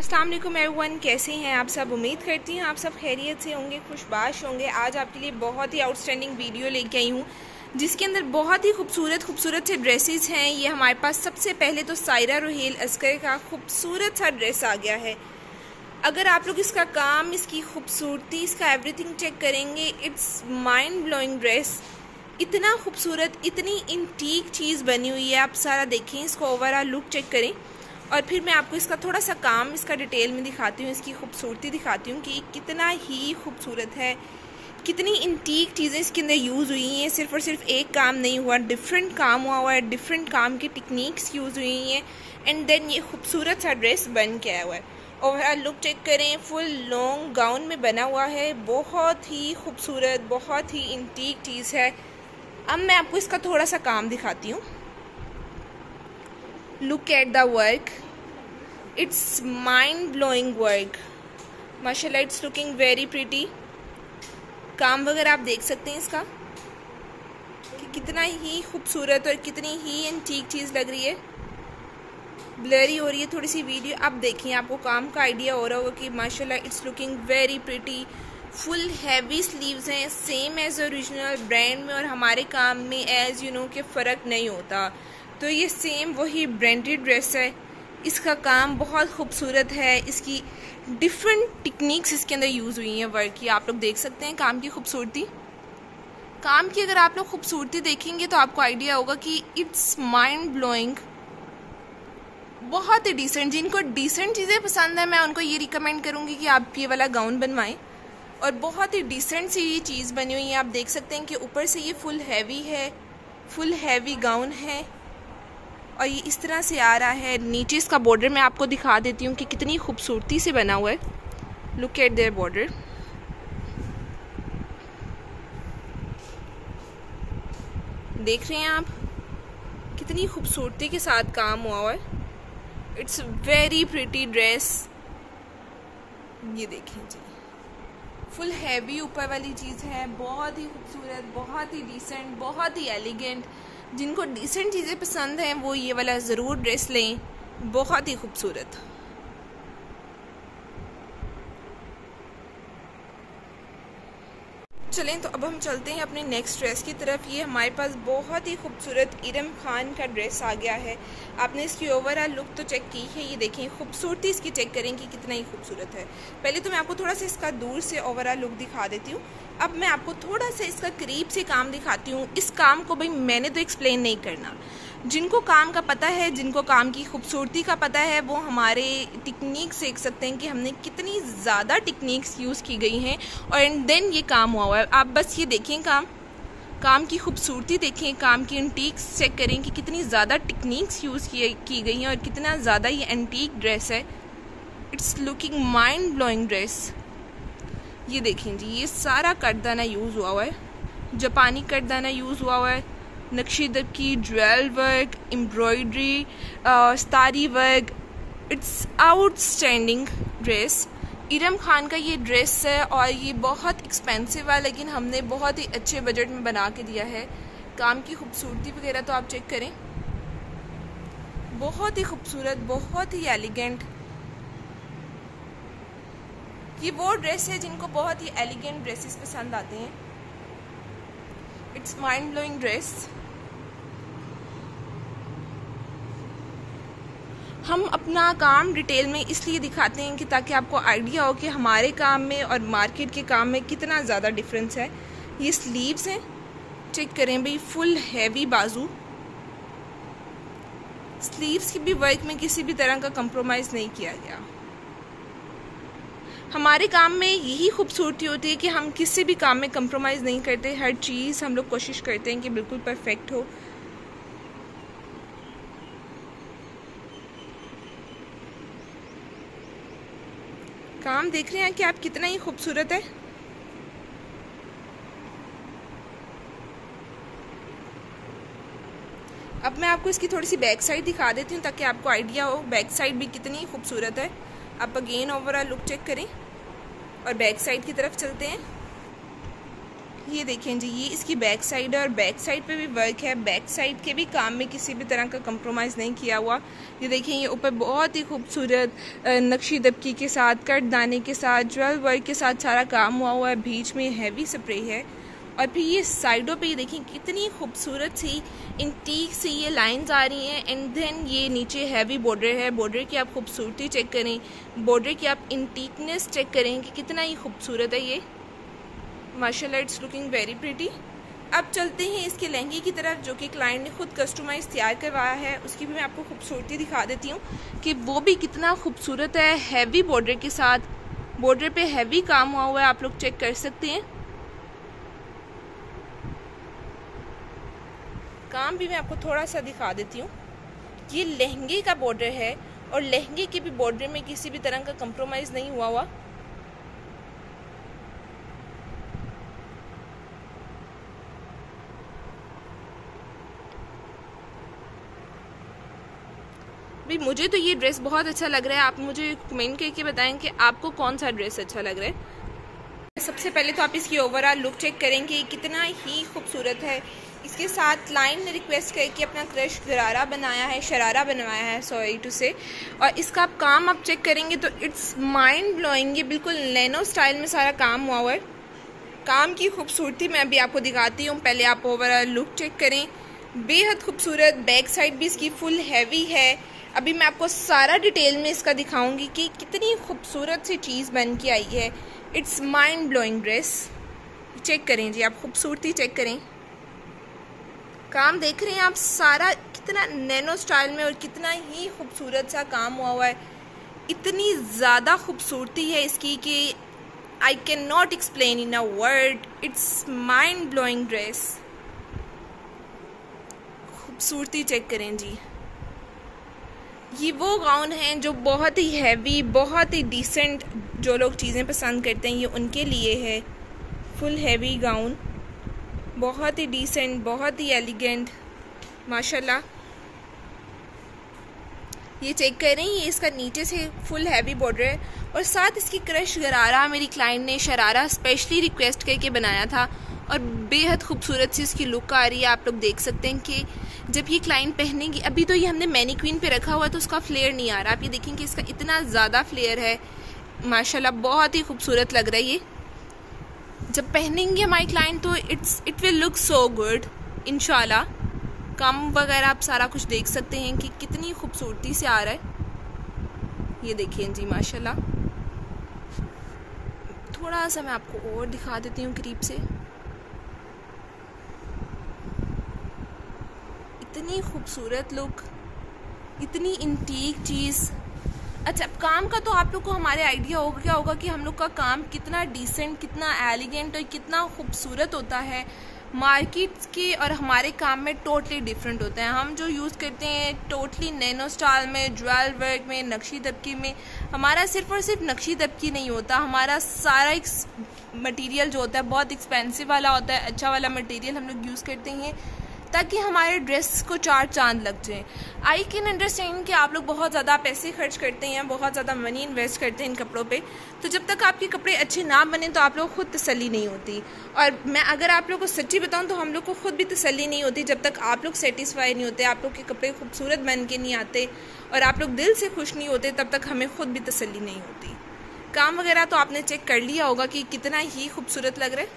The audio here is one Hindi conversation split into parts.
अस्सलाम वालेकुम एवरीवन, कैसे हैं आप सब। उम्मीद करती हूँ आप सब खैरियत से होंगे, खुशबाश होंगे। आज आपके लिए बहुत ही आउटस्टैंडिंग वीडियो लेके आई हूँ जिसके अंदर बहुत ही खूबसूरत से ड्रेसेस हैं। ये हमारे पास सबसे पहले तो सायरा रुहेल अस्कर का खूबसूरत सा ड्रेस आ गया है। अगर आप लोग इसका काम, इसकी खूबसूरती, इसका एवरीथिंग चेक करेंगे, इट्स माइंड ब्लोइंग ड्रेस। इतना खूबसूरत, इतनी इंटीक चीज़ बनी हुई है। आप सारा देखें, इसको ओवरऑल लुक चेक करें और फिर मैं आपको इसका थोड़ा सा काम, इसका डिटेल में दिखाती हूँ, इसकी खूबसूरती दिखाती हूँ कि कितना ही खूबसूरत है, कितनी इंटीक चीज़ें इसके अंदर यूज़ हुई हैं। सिर्फ और सिर्फ एक काम नहीं हुआ, डिफरेंट काम हुआ है, डिफरेंट काम की टेक्निक्स यूज़ हुई हैं एंड देन ये खूबसूरत सा ड्रेस बन के आया हुआ है। ओवरऑल लुक चेक करें, फुल लॉन्ग गाउन में बना हुआ है, बहुत ही खूबसूरत, बहुत ही इंटीक चीज़ है। अब मैं आपको इसका थोड़ा सा काम दिखाती हूँ। Look at the work, it's mind blowing work, माशाल्लाह, इट्स लुकिंग वेरी प्रिटी। काम वगैरह आप देख सकते हैं इसका कि कितना ही खूबसूरत और कितनी ही एंटीक चीज़ लग रही है। ब्लरी हो रही है थोड़ी सी वीडियो, आप देखिए, आपको काम का आइडिया हो रहा होगा कि माशाल्लाह it's looking very pretty. Full heavy sleeves हैं, सेम एज ओरिजिनल ब्रांड में, और हमारे काम में एज यू नो कि फ़र्क नहीं होता, तो ये सेम वही ब्रांडेड ड्रेस है। इसका काम बहुत खूबसूरत है, इसकी डिफरेंट टेक्निक्स इसके अंदर यूज़ हुई हैं वर्क की। आप लोग देख सकते हैं काम की खूबसूरती। काम की अगर आप लोग खूबसूरती देखेंगे तो आपको आइडिया होगा कि इट्स माइंड ब्लोइंग, बहुत ही डिसेंट। जिनको डिसेंट चीज़ें पसंद है, मैं उनको ये रिकमेंड करूँगी कि आप ये वाला गाउन बनवाएं। और बहुत ही डिसेंट सी ये चीज़ बनी हुई है। आप देख सकते हैं कि ऊपर से ये फुल हैवी है, फुल हैवी गाउन है और ये इस तरह से आ रहा है। नीचे इसका बॉर्डर मैं आपको दिखा देती हूँ कि कितनी खूबसूरती से बना हुआ है। लुक एट देयर बॉर्डर, देख रहे हैं आप कितनी खूबसूरती के साथ काम हुआ हुआ है। It's very pretty dress. ये देखें जी, फुल हैवी ऊपर वाली चीज़ है, बहुत ही खूबसूरत, बहुत ही डिसेंट, बहुत ही एलिगेंट। जिनको डिसेंट चीज़ें पसंद हैं वो ये वाला ज़रूर ड्रेस लें, बहुत ही खूबसूरत। चलें तो अब हम चलते हैं अपने नेक्स्ट ड्रेस की तरफ। ये हमारे पास बहुत ही खूबसूरत इरम खान का ड्रेस आ गया है। आपने इसकी ओवरऑल लुक तो चेक की है, ये देखें, खूबसूरती इसकी चेक करें कि कितना ही खूबसूरत है। पहले तो मैं आपको थोड़ा सा इसका दूर से ओवरऑल लुक दिखा देती हूँ। अब मैं आपको थोड़ा सा इसका करीब से काम दिखाती हूँ। इस काम को भाई मैंने तो एक्सप्लेन नहीं करना, जिनको काम का पता है, जिनको काम की खूबसूरती का पता है, वो हमारे टेक्निक्स देख सकते हैं कि हमने कितनी ज़्यादा टेक्निक्स यूज़ की गई हैं और एंड देन ये काम हुआ है। आप बस ये देखें, काम की खूबसूरती देखें, काम की एंटीक्स चेक करें कि कितनी ज़्यादा टेक्निक्स यूज़ की गई हैं और कितना ज़्यादा ये एंटीक ड्रेस है। It's looking mind blowing dress. ये देखें जी, ये सारा कटदाना यूज़ हुआ है, जापानी कटदाना यूज़ हुआ है, नक्शीदकी, jewel work, embroidery, starry work. It's outstanding dress. Iram Khan का ये ड्रेस है और ये बहुत एक्सपेंसिव है, लेकिन हमने बहुत ही अच्छे बजट में बना के दिया है। काम की खूबसूरती वगैरह तो आप चेक करें, बहुत ही खूबसूरत, बहुत ही एलिगेंट। ये वो ड्रेस है जिनको बहुत ही एलिगेंट ड्रेसेस पसंद आते हैं। It's mind blowing dress. हम अपना काम डिटेल में इसलिए दिखाते हैं कि ताकि आपको आइडिया हो कि हमारे काम में और मार्केट के काम में कितना ज़्यादा डिफरेंस है। ये स्लीव्स हैं, चेक करें भाई, फुल हैवी बाजू। स्लीव्स की भी वर्क में किसी भी तरह का कंप्रोमाइज़ नहीं किया गया। हमारे काम में यही खूबसूरती होती है कि हम किसी भी काम में कंप्रोमाइज़ नहीं करते। हर चीज़ हम लोग कोशिश करते हैं कि बिल्कुल परफेक्ट हो। काम देख रहे हैं कि आप कितना ही खूबसूरत है। अब मैं आपको इसकी थोड़ी सी बैक साइड दिखा देती हूँ ताकि आपको आइडिया हो बैक साइड भी कितनी खूबसूरत है। आप अगेन ओवरऑल लुक चेक करें और बैक साइड की तरफ चलते हैं। ये देखें जी, ये इसकी बैक साइड है और बैक साइड पे भी वर्क है। बैक साइड के भी काम में किसी भी तरह का कंप्रोमाइज़ नहीं किया हुआ। ये देखें, ये ऊपर बहुत ही खूबसूरत नक्शी दबकी के साथ, कट दाने के साथ, ज्वेल वर्क के साथ सारा काम हुआ है। बीच में हैवी स्प्रे है और फिर ये साइडों पे ये देखें कितनी खूबसूरत सी इंटीक से ये लाइंस आ रही हैं। एंड देन ये नीचे हैवी बॉर्डर है। बॉर्डर की आप खूबसूरती चेक करें, बॉर्डर की आप इंटीकनेस चेक करें कि कितना ही खूबसूरत है ये। माशाल्लाह, इट्स लुकिंग वेरी प्रिटी। अब चलते हैं इसके लहंगे की तरफ, जो कि क्लाइंट ने खुद कस्टमाइज़ तैयार करवाया है। उसकी भी मैं आपको खूबसूरती दिखा देती हूँ कि वो भी कितना खूबसूरत है, हैवी बॉर्डर के साथ। बॉर्डर पे हैवी काम हुआ है, आप लोग चेक कर सकते हैं। काम भी मैं आपको थोड़ा सा दिखा देती हूँ। ये लहंगे का बॉर्डर है और लहंगे के भी बॉर्डर में किसी भी तरह का कंप्रोमाइज़ नहीं हुआ। भाई मुझे तो ये ड्रेस बहुत अच्छा लग रहा है। आप मुझे कमेंट करके बताएं कि आपको कौन सा ड्रेस अच्छा लग रहा है। सबसे पहले तो आप इसकी ओवरऑल लुक चेक करेंगे, कितना ही खूबसूरत है। इसके साथ क्लाइंट ने रिक्वेस्ट करके अपना क्रश गरारा बनाया है, शरारा बनवाया है, सॉरी टू से। और इसका काम आप चेक करेंगे तो इट्स माइंड ब्लोइंग। ये बिल्कुल नैनो स्टाइल में सारा काम हुआ है। काम की खूबसूरती मैं अभी आपको दिखाती हूँ, पहले आप ओवरऑल लुक चेक करें। बेहद खूबसूरत, बैक साइड भी इसकी फुल हैवी है। अभी मैं आपको सारा डिटेल में इसका दिखाऊंगी कि कितनी खूबसूरत सी चीज़ बन के आई है। It's mind blowing dress. Check करें जी, आप खूबसूरती चेक करें। काम देख रहे हैं आप, सारा कितना नैनो स्टाइल में और कितना ही खूबसूरत सा काम हुआ है। इतनी ज़्यादा खूबसूरती है इसकी कि I can not explain in a word. It's mind blowing dress. खूबसूरती चेक करें जी। ये वो गाउन हैं जो बहुत ही हैवी, बहुत ही डिसेंट, जो लोग चीज़ें पसंद करते हैं ये उनके लिए है। फुल हैवी गाउन, बहुत ही डिसेंट, बहुत ही एलिगेंट, माशाल्लाह। ये चेक करें, ये इसका नीचे से फुल हैवी बॉर्डर है और साथ इसकी क्रश गरारा मेरी क्लाइंट ने शरारा स्पेशली रिक्वेस्ट करके बनाया था और बेहद खूबसूरत सी इसकी लुक आ रही है। आप लोग देख सकते हैं कि जब ये क्लाइंट पहनेंगी, अभी तो ये हमने मैनीक्वीन पे रखा हुआ है तो उसका फ्लेयर नहीं आ रहा। आप ये देखेंगे इसका इतना ज़्यादा फ्लेयर है, माशाल्लाह बहुत ही खूबसूरत लग रहा है ये। जब पहनेंगे हमारी क्लाइंट तो it will look so good इंशाल्लाह। काम वगैरह आप सारा कुछ देख सकते हैं कि कितनी खूबसूरती से आ रहा है। ये देखिए जी, माशाल्लाह। थोड़ा सा मैं आपको और दिखा देती हूँ करीब से। इतनी खूबसूरत लुक, इतनी इंटीक चीज़। अच्छा, अब काम का तो आप लोग को हमारे आइडिया हो गया होगा कि हम लोग का काम कितना डिसेंट, कितना एलिगेंट और कितना खूबसूरत होता है। मार्केट के और हमारे काम में टोटली डिफरेंट होता है। हम जो यूज़ करते हैं टोटली नैनो स्टाइल में, ज्वेल वर्क में, नक्शी दबकी में। हमारा सिर्फ और सिर्फ नक्शी दबकी नहीं होता, हमारा सारा मटेरियल जो होता है बहुत एक्सपेंसिव वाला होता है। अच्छा वाला मटेरियल हम लोग यूज़ करते हैं ताकि हमारे ड्रेस को चार चांद लग जाए। आई कैन अंडरस्टैंड कि आप लोग बहुत ज़्यादा पैसे खर्च करते हैं, बहुत ज़्यादा मनी इन्वेस्ट करते हैं इन कपड़ों पे, तो जब तक आपके कपड़े अच्छे ना बने तो आप लोग खुद तसल्ली नहीं होती। और मैं अगर आप लोग को सच्ची बताऊं तो हम लोग को खुद भी तसल्ली नहीं होती जब तक आप लोग सेटिस्फाई नहीं होते, आप लोग के कपड़े खूबसूरत बन के नहीं आते और आप लोग दिल से खुश नहीं होते, तब तक हमें खुद भी तसल्ली नहीं होती। काम वगैरह तो आपने चेक कर लिया होगा कि कितना ही खूबसूरत लग रहा है।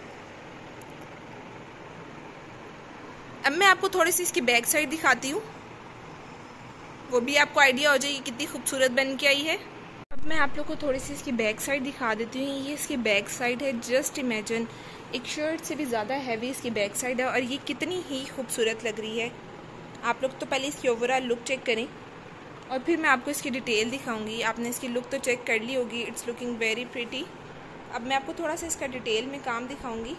अब मैं आपको थोड़ी सी इसकी बैक साइड दिखाती हूँ, वो भी आपको आइडिया हो जाएगी कितनी खूबसूरत बन के आई है। अब मैं आप लोग को थोड़ी सी इसकी बैक साइड दिखा देती हूँ। ये इसकी बैक साइड है, जस्ट इमेजिन, एक शर्ट से भी ज़्यादा हैवी इसकी बैक साइड है और ये कितनी ही खूबसूरत लग रही है। आप लोग तो पहले इसकी ओवरऑल लुक चेक करें और फिर मैं आपको इसकी डिटेल दिखाऊंगी। आपने इसकी लुक तो चेक कर ली होगी, इट्स लुकिंग वेरी प्रिटी। अब मैं आपको थोड़ा सा इसका डिटेल में काम दिखाऊंगी।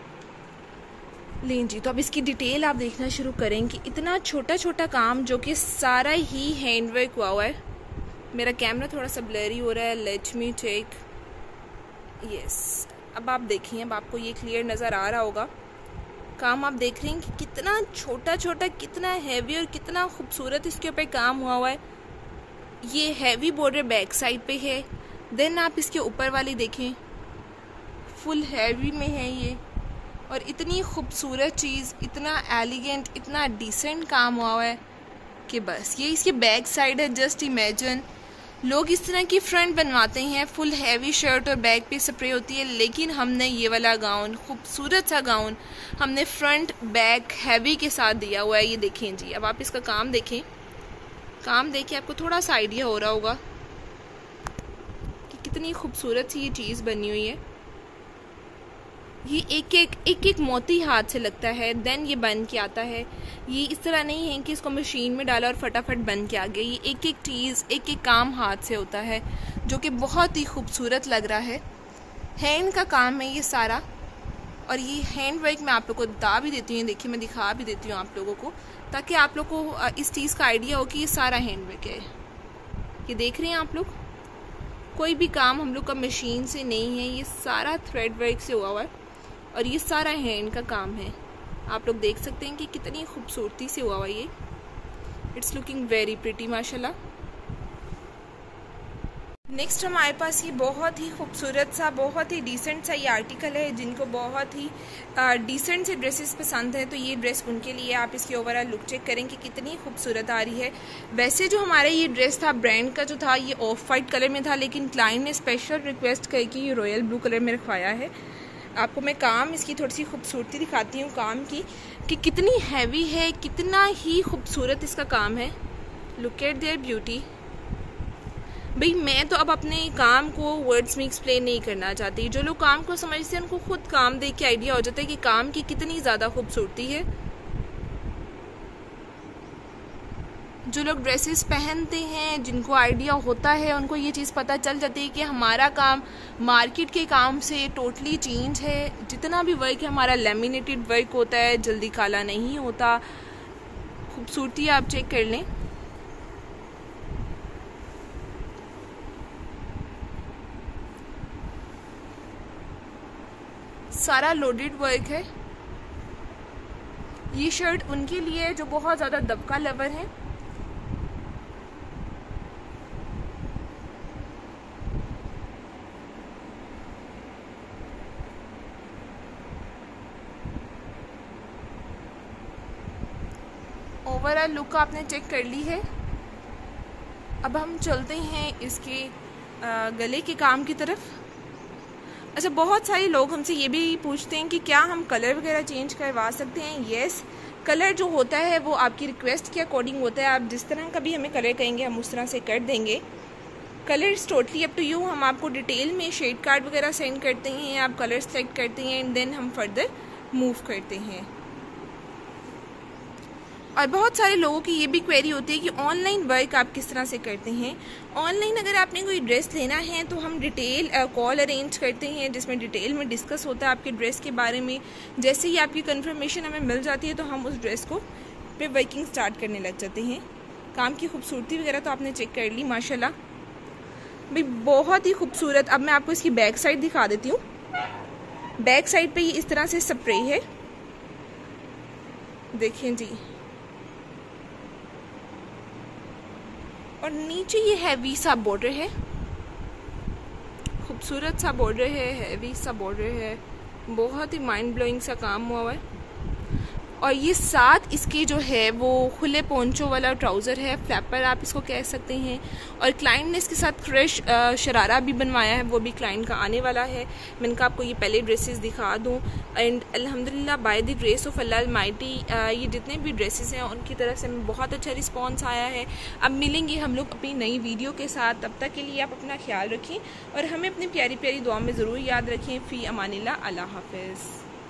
लें जी, तो अब इसकी डिटेल आप देखना शुरू करें कि इतना छोटा छोटा काम जो कि सारा ही हैंडवर्क हुआ है। मेरा कैमरा थोड़ा सा ब्लरी हो रहा है, लेट मी चेक। यस, अब आप देखिए, अब आपको ये क्लियर नज़र आ रहा होगा। काम आप देख रहे हैं कि कितना छोटा छोटा, कितना हैवी और कितना खूबसूरत इसके ऊपर काम हुआ है। ये हैवी बॉर्डर बैक साइड पे है। देन आप इसके ऊपर वाली देखें, फुल हैवी में है ये। और इतनी खूबसूरत चीज़, इतना एलिगेंट, इतना डिसेंट काम हुआ है कि बस। ये इसकी बैक साइड है, जस्ट इमेजिन। लोग इस तरह की फ्रंट बनवाते हैं, फुल हैवी शर्ट और बैक पे स्प्रे होती है, लेकिन हमने ये वाला गाउन, खूबसूरत सा गाउन, हमने फ्रंट बैक हैवी के साथ दिया हुआ है। ये देखें जी, अब आप इसका काम देखें, काम देख के आपको थोड़ा सा आइडिया हो रहा होगा कि कितनी खूबसूरत सी ये चीज़ बनी हुई है। ये एक एक मोती हाथ से लगता है, देन ये बन के आता है। ये इस तरह नहीं है कि इसको मशीन में डाला और फटाफट बन के आ गया। ये एक एक चीज़, एक एक काम हाथ से होता है, जो कि बहुत ही खूबसूरत लग रहा है। हैंड का काम है ये सारा, और ये हैंड वर्क मैं आप लोगों को बता भी देती हूँ। देखिए, मैं दिखा भी देती हूँ आप लोगों को, ताकि आप लोग को इस चीज़ का आइडिया हो कि ये सारा हैंड वर्क है। ये देख रहे हैं आप लोग, कोई भी काम हम लोग का मशीन से नहीं है, ये सारा थ्रेड वर्क से हुआ है और ये सारा हैंड का काम है। आप लोग देख सकते हैं कि कितनी खूबसूरती से हुआ हुआ ये। इट्स लुकिंग वेरी प्रिटी माशाल्लाह। नेक्स्ट हमारे पास ये बहुत ही खूबसूरत सा, बहुत ही डिसेंट सा ये आर्टिकल है। जिनको बहुत ही डिसेंट से ड्रेसेस पसंद है तो ये ड्रेस उनके लिए। आप इसकी ओवरऑल लुक चेक करें कि कितनी खूबसूरत आ रही है। वैसे जो हमारा ये ड्रेस था ब्रांड का जो था, ये ऑफ वाइट कलर में था, लेकिन क्लाइंट ने स्पेशल रिक्वेस्ट की कि ये रॉयल ब्लू कलर में रखवाया है। आपको मैं काम इसकी थोड़ी सी खूबसूरती दिखाती हूँ काम की, कि कितनी हैवी है, कितना ही खूबसूरत इसका काम है। Look at their beauty. भाई मैं तो अब अपने काम को वर्ड्स में एक्सप्लेन नहीं करना चाहती। जो लोग काम को समझते हैं उनको खुद काम देख के आइडिया हो जाता है कि काम की कितनी ज़्यादा खूबसूरती है। जो लोग ड्रेसेस पहनते हैं, जिनको आइडिया होता है, उनको ये चीज़ पता चल जाती है कि हमारा काम मार्केट के काम से टोटली चेंज है। जितना भी वर्क है हमारा लेमिनेटेड वर्क होता है, जल्दी काला नहीं होता। खूबसूरती आप चेक कर लें। सारा लोडेड वर्क है। ये शर्ट उनके लिए जो बहुत ज़्यादा दबका लवर है। ओवरऑल लुक आपने चेक कर ली है। अब हम चलते हैं इसके गले के काम की तरफ। अच्छा, बहुत सारे लोग हमसे ये भी पूछते हैं कि क्या हम कलर वगैरह चेंज करवा सकते हैं। येस, कलर जो होता है वो आपकी रिक्वेस्ट के अकॉर्डिंग होता है। आप जिस तरह का भी हमें कलर कहेंगे हम उस तरह से कर देंगे। Colour is totally up to you. हम आपको डिटेल में शेड कार्ड वगैरह सेंड करते हैं, आप कलर सेलेक्ट करते हैं एंड देन हम फर्दर मूव करते हैं। और बहुत सारे लोगों की ये भी क्वेरी होती है कि ऑनलाइन वर्क आप किस तरह से करते हैं। ऑनलाइन अगर आपने कोई ड्रेस लेना है तो हम डिटेल कॉल अरेंज करते हैं, जिसमें डिटेल में डिस्कस होता है आपके ड्रेस के बारे में। जैसे ही आपकी कंफर्मेशन हमें मिल जाती है तो हम उस ड्रेस को पे वर्किंग स्टार्ट करने लग जाते हैं। काम की खूबसूरती वगैरह तो आपने चेक कर ली माशाल्लाह भाई, बहुत ही खूबसूरत। अब मैं आपको इसकी बैक साइड दिखा देती हूँ। बैक साइड पे ये इस तरह से स्प्रे है, देखें जी। और नीचे ये हैवी सा बॉर्डर है, खूबसूरत सा बॉर्डर है, हैवी सा बॉर्डर है, बहुत ही माइंड ब्लोइंग सा काम हुआ है। और ये साथ इसके जो है वो खुले पोंचो वाला ट्राउज़र है, फ्लैपर आप इसको कह सकते हैं। और क्लाइंट ने इसके साथ क्रश शरारा भी बनवाया है, वो भी क्लाइंट का आने वाला है। मैंने कहा आपको ये पहले ड्रेसेस दिखा दूं। एंड अल्हम्दुलिल्लाह बाय द ग्रेस ऑफ अल्लाह अलमाइटी ये जितने भी ड्रेसेस हैं उनकी तरफ से बहुत अच्छा रिस्पॉन्स आया है। अब मिलेंगे हम लोग अपनी नई वीडियो के साथ, तब तक के लिए आप अपना ख्याल रखें और हमें अपनी प्यारी प्यारी दुआ में ज़रूर याद रखें। फ़ी अमानिल्लाह, अल्लाह हाफ़िज़।